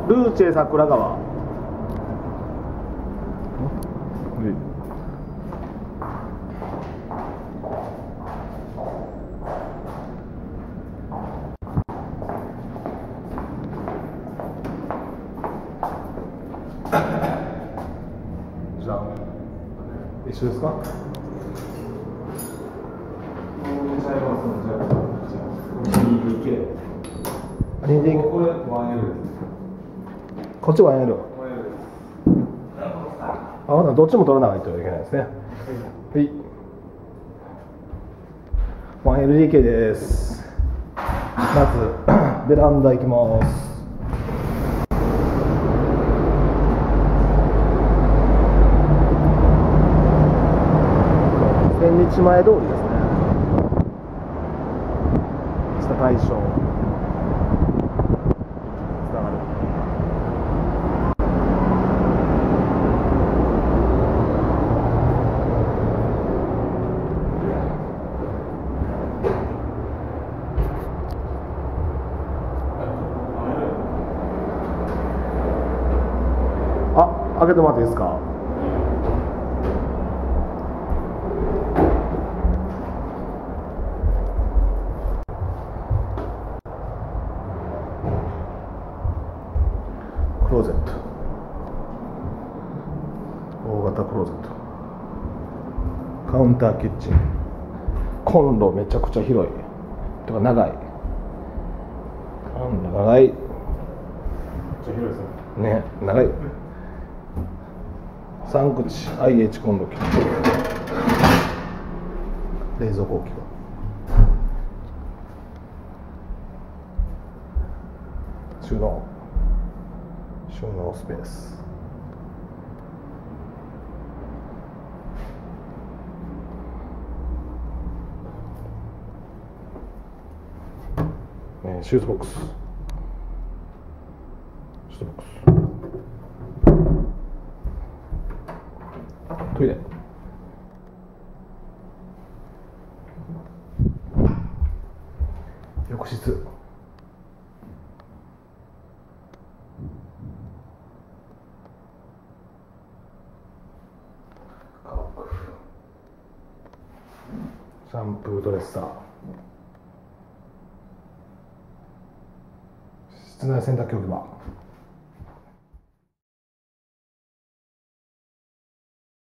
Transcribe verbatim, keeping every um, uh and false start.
ルーチェ桜川。じゃあ一緒ですか？にでこれワンエルです。こっちワンエル。あ、まだどっちも取らないといけないですね。はい。ワンエルディーケー です。まずベランダ行きます。千日前通りですね。北大正。あ、開けてもらっていいですか？クローゼット、大型クローゼット、カウンターキッチン、コンロめちゃくちゃ広いとか長い、長い、めっちゃ広いですね。ね、長い。さん口 アイエイチ コンロ機、冷蔵庫置き場、収納収納スペース、えー、シューズボックスシューズボックストイレ、浴室、シャンプードレッサー、室内洗濯機置き場。